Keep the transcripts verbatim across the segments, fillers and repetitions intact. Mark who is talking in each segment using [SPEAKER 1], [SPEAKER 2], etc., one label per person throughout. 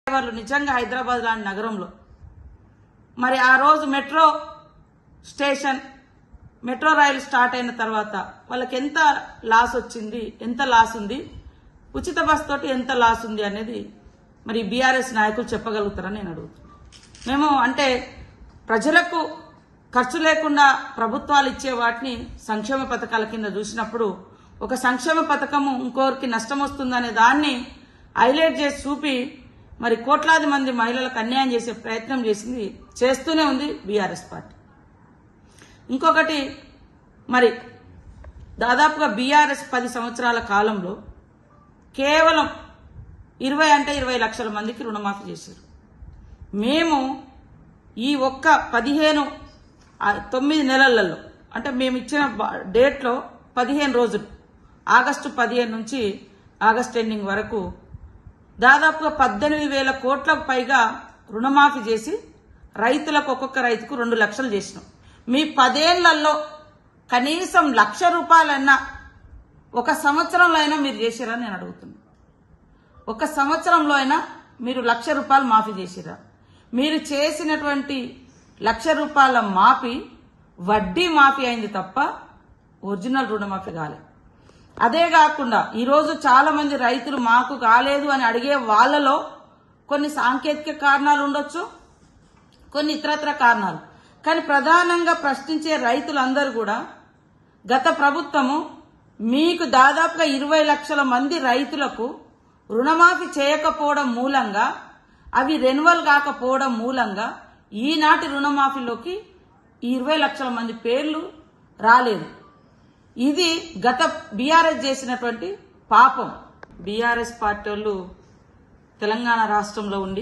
[SPEAKER 1] డ్రైవర్లు నిజంగా హైదరాబాద్ లాంటి నగరంలో మరి ఆ రోజు మెట్రో స్టేషన్ మెట్రో రైలు స్టార్ట్ అయిన తర్వాత వాళ్ళకి ఎంత లాస్ వచ్చింది, ఎంత లాస్ ఉంది, ఉచిత బస్ తోటి ఎంత లాస్ ఉంది అనేది మరి బీఆర్ఎస్ నాయకులు చెప్పగలుగుతారని నేను అడుగుతున్నాను. మేము అంటే ప్రజలకు ఖర్చు లేకుండా ప్రభుత్వాలు ఇచ్చే వాటిని సంక్షేమ పథకాల కింద చూసినప్పుడు ఒక సంక్షేమ పథకము ఇంకోరికి నష్టం వస్తుందనే దాన్ని హైలైట్ చేసి చూపి మరి కోట్లాది మంది మహిళలకు అన్యాయం చేసే ప్రయత్నం చేసింది, చేస్తూనే ఉంది బీఆర్ఎస్ పార్టీ. ఇంకొకటి మరి దాదాపుగా బీఆర్ఎస్ పది సంవత్సరాల కాలంలో కేవలం ఇరవై అంటే ఇరవై లక్షల మందికి రుణమాఫీ చేశారు. మేము ఈ ఒక్క పదిహేను తొమ్మిది నెలలలో అంటే మేము ఇచ్చిన డేట్లో పదిహేను రోజులు ఆగస్టు పదిహేను నుంచి ఆగస్టు ఎండింగ్ వరకు దాదాపుగా పద్దెనిమిది వేల కోట్లకు పైగా రుణమాఫీ చేసి రైతులకు ఒక్కొక్క రైతుకు రెండు లక్షలు చేసినాం. మీ పదేళ్లలో కనీసం లక్ష రూపాయలన్నా ఒక సంవత్సరంలో అయినా మీరు చేసిరా నేను అడుగుతున్నాను. ఒక సంవత్సరంలో అయినా మీరు లక్ష రూపాయలు మాఫీ చేసిరా? మీరు చేసినటువంటి లక్ష రూపాయల మాఫీ వడ్డీ మాఫీ అయింది తప్ప ఒరిజినల్ రుణమాఫీ కాలేదు. అదే కాకుండా ఈరోజు చాలా మంది రైతులు మాకు కాలేదు అని అడిగే వాళ్ళలో కొన్ని సాంకేతిక కారణాలు ఉండొచ్చు, కొన్ని ఇతరత్ర కారణాలు. కానీ ప్రధానంగా ప్రశ్నించే రైతులందరూ కూడా గత ప్రభుత్వము మీకు దాదాపుగా ఇరవై లక్షల మంది రైతులకు రుణమాఫీ చేయకపోవడం మూలంగా, అవి రెన్యువల్ కాకపోవడం మూలంగా ఈనాటి రుణమాఫీలోకి ఈ ఇరవై లక్షల మంది పేర్లు రాలేదు. ఇది గత బీఆర్ఎస్ చేసినటువంటి పాపం. బీఆర్ఎస్ పార్టీ వాళ్ళు తెలంగాణ రాష్ట్రంలో ఉండి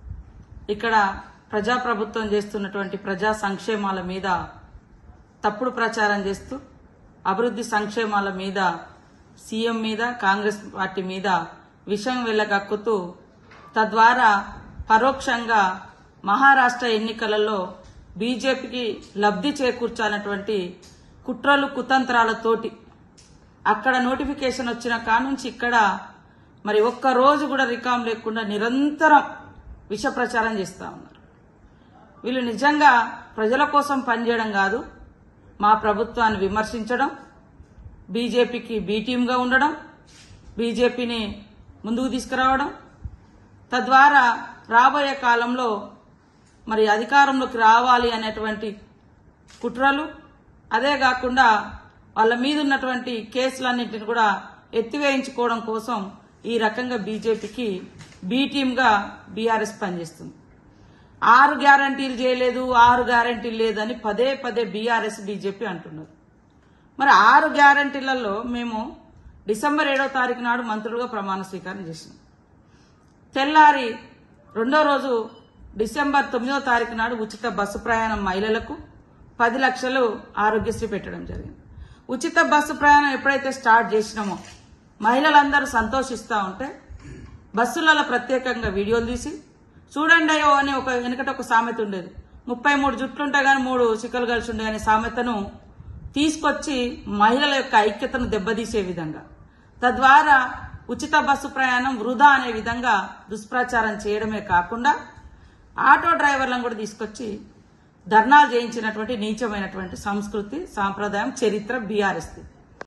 [SPEAKER 1] ఇక్కడ ప్రజాప్రభుత్వం చేస్తున్నటువంటి ప్రజా సంక్షేమాల మీద తప్పుడు ప్రచారం చేస్తూ అభివృద్ధి సంక్షేమాల మీద సీఎం మీద కాంగ్రెస్ పార్టీ మీద విషం వెళ్ళగక్కుతూ తద్వారా పరోక్షంగా మహారాష్ట్ర ఎన్నికలలో బీజేపీకి లబ్ధి చేకూర్చాలన్నటువంటి కుట్రలు కుతంత్రాలతోటి అక్కడ నోటిఫికేషన్ వచ్చిన కానుంచి ఇక్కడ మరి ఒక్క రోజు కూడా రికామ్ లేకుండా నిరంతరం విష ప్రచారం చేస్తూ ఉన్నారు. వీళ్ళు నిజంగా ప్రజల కోసం పనిచేయడం కాదు, మా ప్రభుత్వాన్ని విమర్శించడం, బీజేపీకి బీ టీమ్గా ఉండడం, బీజేపీని ముందుకు తీసుకురావడం, తద్వారా రాబోయే కాలంలో మరి అధికారంలోకి రావాలి అనేటువంటి కుట్రలు, అదే కాకుండా వాళ్ళ మీద ఉన్నటువంటి కేసులన్నింటిని కూడా ఎత్తివేయించుకోవడం కోసం ఈ రకంగా బీజేపీకి బీ టీమ్గా బీఆర్ఎస్ పనిచేస్తుంది. ఆరు గ్యారంటీలు చేయలేదు, ఆరు గ్యారంటీలు లేదని పదే పదే బీఆర్ఎస్ బీజేపీ అంటున్నారు. మరి ఆరు గ్యారంటీలలో మేము డిసెంబర్ ఏడో తారీఖు నాడు మంత్రులుగా ప్రమాణ స్వీకారం చేసినాం. తెల్లారి రెండో రోజు డిసెంబర్ తొమ్మిదో తారీఖు నాడు ఉచిత బస్సు ప్రయాణం మహిళలకు పది లక్షలు ఆరోగ్యశ్రీ పెట్టడం జరిగింది. ఉచిత బస్సు ప్రయాణం ఎప్పుడైతే స్టార్ట్ చేసినామో మహిళలందరూ సంతోషిస్తూ ఉంటే బస్సులలో ప్రత్యేకంగా వీడియోలు తీసి చూడండి అయ్యో అని ఒక వెనకట ఒక సామెత ఉండేది, ముప్పై మూడు జుట్లుంటే గానీ మూడు చిక్కలు కలిసి ఉండే అనే సామెతను తీసుకొచ్చి మహిళల యొక్క ఐక్యతను దెబ్బతీసే విధంగా, తద్వారా ఉచిత బస్సు ప్రయాణం వృధా అనే విధంగా దుష్ప్రచారం చేయడమే కాకుండా ఆటో డ్రైవర్లను కూడా తీసుకొచ్చి ధర్నాలు చేయించినటువంటి నీచమైనటువంటి సంస్కృతి, సాంప్రదాయం, చరిత్ర బీఆర్ఎస్ది.